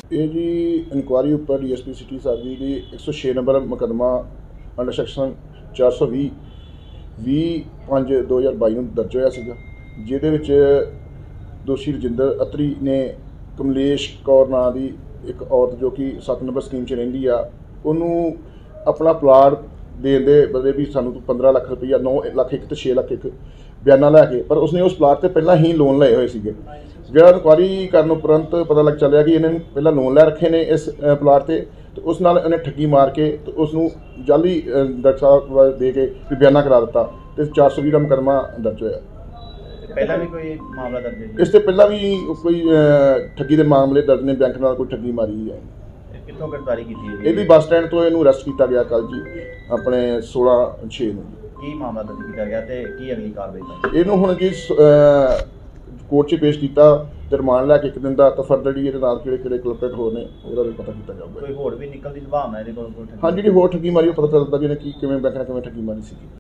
ਇਹ ਜੀ ਇਨਕੁਆਰੀ ਉੱਪਰ ਡੀਐਸਪੀ ਸਿਟੀ ਸਾਬੀ ਦੀ 106 ਨੰਬਰ ਮੁਕੱਦਮਾ ਅੰਡਰ ਸੈਕਸ਼ਨ 420 20/5/2022 ਨੂੰ ਦਰਜ ਹੋਇਆ ਸੀਗਾ, ਜਿਹਦੇ ਵਿੱਚ ਦੋਸ਼ੀ ਰਜਿੰਦਰ ਅਤਰੀ ਨੇ ਕਮਲੇਸ਼ ਕੌਰ ਨਾਂ ਦੀ ਇੱਕ ਔਰਤ ਜੋ ਕਿ 7 ਨੰਬਰ ਸਕੀਮ 'ਚ ਰਹਿੰਦੀ ਆ, ਉਹਨੂੰ ਆਪਣਾ ਪਲਾਟ ਦੇਣ ਦੇ ਬਦਲੇ ਵੀ ਸਾਨੂੰ 15 ਲੱਖ ਰੁਪਈਆ 9 ਲੱਖ ਇੱਕ ਤੇ 6 ਲੱਖ ਇੱਕ ਬਿਆਨਾ ਲੈ ਕੇ, ਪਰ ਉਸਨੇ ਉਸ ਪਲਾਟ ਤੇ ਪਹਿਲਾਂ ਹੀ ਲੋਨ ਲਏ ਹੋਏ ਸੀਗੇ। ਜਿਹੜਾ ਇਨਕੁਆਰੀ ਕਰਨ ਉਪਰੰਤ ਪਤਾ ਲੱਗ ਚੱਲਿਆ ਕਿ ਇਹਨੇ ਪਹਿਲਾਂ ਲੋਨ ਲੈ ਰੱਖੇ ਨੇ ਇਸ ਪਲਾਟ ਤੇ ਉਸ ਨਾਲ ਇਹਨੇ ਠੱਗੀ ਮਾਰ ਕੇ ਤੇ ਉਸ ਨੂੰ ਜਾਲੀ ਡਾਕਟਰ ਸਾਹਿਬ ਦੇ ਕੇ ਵੀ ਬਿਆਨਾ ਕਰਾ ਦਿੱਤਾ ਤੇ 420 ਦਾ ਮੁਕੱਦਮਾ ਦਰਜ ਹੋਇਆ। ਪਹਿਲਾਂ ਵੀ ਕੋਈ ਮਾਮਲਾ ਦਰਜ ਹੈ? ਇਸ ਤੋਂ ਪਹਿਲਾਂ ਵੀ ਕੋਈ ਠੱਗੀ ਦੇ ਮਾਮਲੇ ਦਰਜ ਨੇ, ਬੈਂਕ ਨਾਲ ਕੋਈ ਠੱਗੀ ਮਾਰੀ ਹੈ। ਕਿੱਥੋਂ ਗ੍ਰਿਫਤਾਰੀ ਕੀਤੀ ਹੈ? ਇਹ ਵੀ ਬੱਸ ਸਟੈਂਡ ਤੋਂ ਇਹਨੂੰ ਅਰੈਸਟ ਕੀਤਾ ਗਿਆ ਕੱਲ੍ਹ ਜੀ, ਆਪਣੇ 16/6 ਨੂੰ। ਕੀ ਮਾਮਲਾ ਦਰਜ ਕੀਤਾ ਗਿਆ ਤੇ ਕੀ ਅਗਲੀ ਕਾਰਵਾਈ? ਇਹਨੂੰ ਹੁਣ ਜੀ ਕੋਰਟ 'ਚ ਪੇਸ਼ ਕੀਤਾ ਤੇ ਰਿਮਾਂਡ ਲੈ ਕੇ 1 ਦਿਨ ਦਾ, ਤਾਂ ਫਰਦਰ ਜੀ ਇਹਦੇ ਨਾਲ ਕਿਹੜੇ ਕਲਪਰੇਟ ਹੋਰ ਨੇ ਉਹਦਾ ਵੀ ਪਤਾ ਕੀਤਾ ਜਾਊਗਾ। ਕੋਈ ਹੋਰ ਵੀ ਨਿਕਲਣ ਦੀ ਸੰਭਾਵਨਾ ਇਹਦੇ ਕੋਲ? ਹਾਂ, ਜਿਹੜੀ ਹੋਰ ਠੱਗੀ ਮਾਰੀ ਉਹ ਪਤਾ ਚੱਲਦਾ ਵੀ ਇਹਨੇ ਕਿਵੇਂ ਬੈਂਕ ਨਾਲ ਕਿਵੇਂ ਠੱਗੀ ਮਾਰੀ ਸੀ।